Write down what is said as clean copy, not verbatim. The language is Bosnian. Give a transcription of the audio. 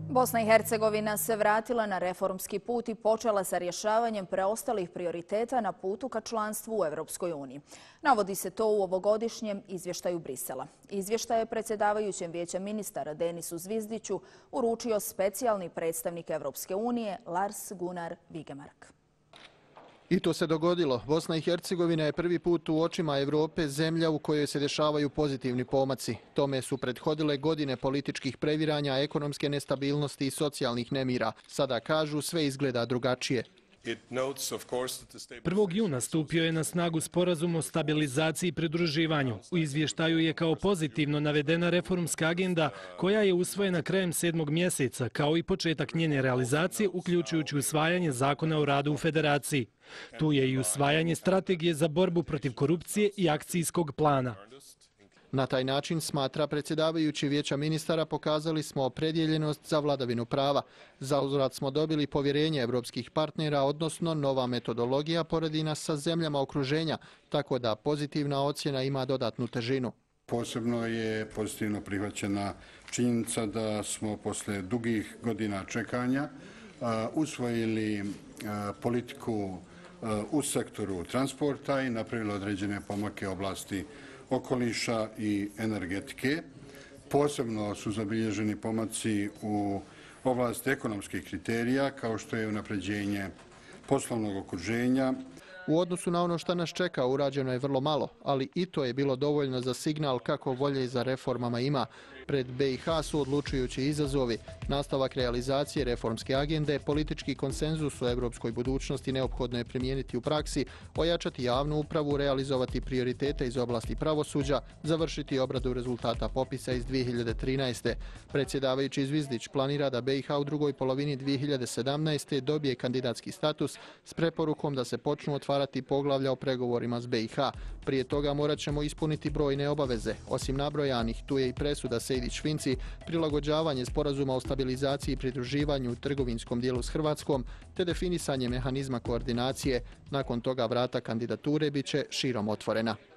Bosna i Hercegovina se vratila na reformski put i počela sa rješavanjem preostalih prioriteta na putu ka članstvu u Europskoj uniji. Navodi se to u ovogodišnjem izvještaju Brisela. Izvještaj je predsjedavajućem Vijeća ministara Denisu Zvizdiću uručio specijalni predstavnik Europske unije Lars Gunnar Vigemark. I to se dogodilo. Bosna i Hercegovina je prvi put u očima Europe zemlja u kojoj se dešavaju pozitivni pomaci. Tome su prethodile godine političkih previranja, ekonomske nestabilnosti i socijalnih nemira. Sada kažu sve izgleda drugačije. 1. juna stupio je na snagu sporazum o stabilizaciji i pridruživanju. U izvještaju je kao pozitivno navedena reformska agenda koja je usvojena krajem 7. mjeseca, kao i početak njene realizacije, uključujući usvajanje zakona o radu u Federaciji. Tu je i usvajanje strategije za borbu protiv korupcije i akcijskog plana. Na taj način, smatra predsjedavajući Vijeća ministara, pokazali smo opredjeljenost za vladavinu prava. Zauzvrat smo dobili povjerenje evropskih partnera, odnosno nova metodologija poredi nas sa zemljama okruženja, tako da pozitivna ocjena ima dodatnu težinu. Posebno je pozitivno prihvaćena činjenica da smo posle dugih godina čekanja usvojili politiku u sektoru transporta i napravili određene pomake u oblasti okoliša i energetike. Posebno su zabilježeni pomaci u oblasti ekonomskih kriterija, kao što je unapređenje poslovnog okruženja. U odnosu na ono što nas čeka urađeno je vrlo malo, ali i to je bilo dovoljno za signal kako volje za reformama ima. Pred BiH su odlučujući izazovi, nastavak realizacije reformske agende, politički konsenzus o europskoj budućnosti neophodno je primijeniti u praksi, ojačati javnu upravu, realizovati prioritete iz oblasti pravosuđa, završiti obradu rezultata popisa iz 2013. Predsjedavajući Zvizdić planira da BiH u drugoj polovini 2017. dobije kandidatski status s preporukom da se počnu otvarati poglavlja o pregovorima s BiH. Prije toga morat ćemo ispuniti brojne obaveze. Osim nabrojanih, tu je i presuda Sejdić-Finci, prilagođavanje sporazuma o stabilizaciji i pridruživanju u trgovinskom dijelu s Hrvatskom, te definisanje mehanizma koordinacije. Nakon toga vrata kandidature bit će širom otvorena.